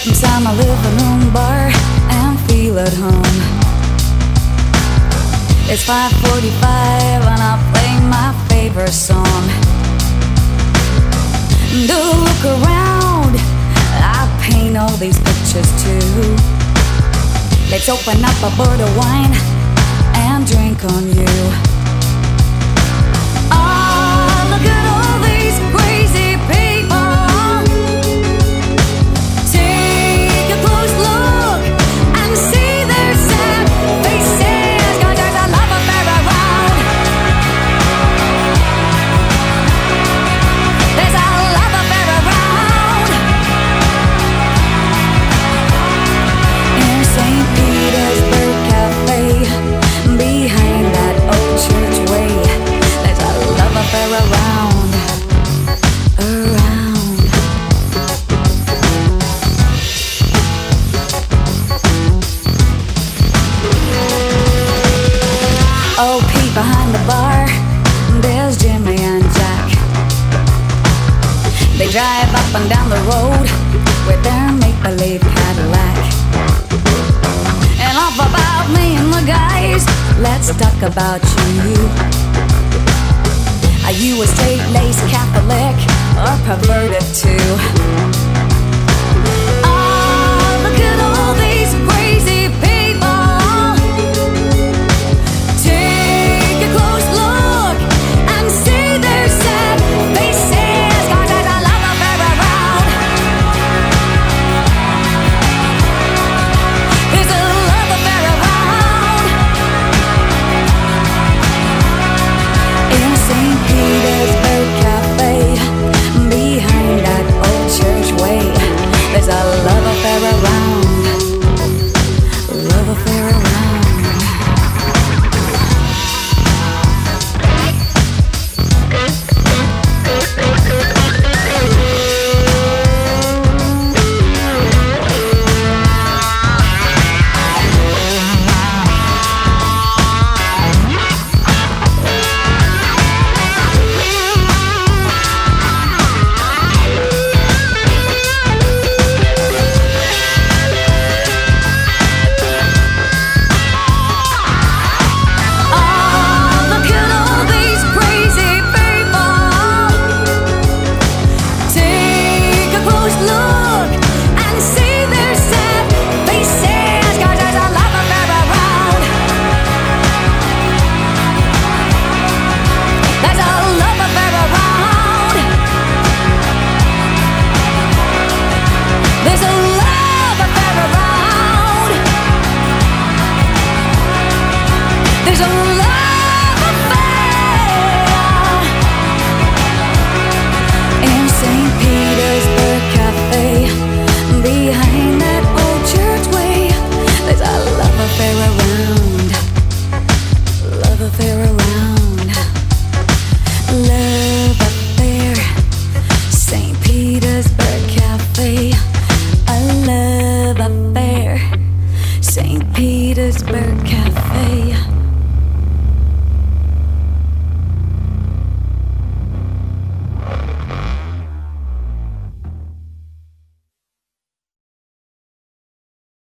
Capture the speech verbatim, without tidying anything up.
inside my living room bar and feel at home. It's five forty-five and I play my favorite song. Do look around, I paint all these pictures too. Let's open up a bottle of wine and drink on you. Oh, look at all these crazy people. Take a close look and see their sad faces, 'cause there's a love affair around. There's a love affair around. In Saint Petersburg Cafe, behind that old church way, there's a love affair around, around. Oh, peek behind the bar, there's Jimmy and Jack. They drive up and down the road with their make-believe Cadillac. Enough about me and the guys, let's talk about you. Are you a straight-laced Catholic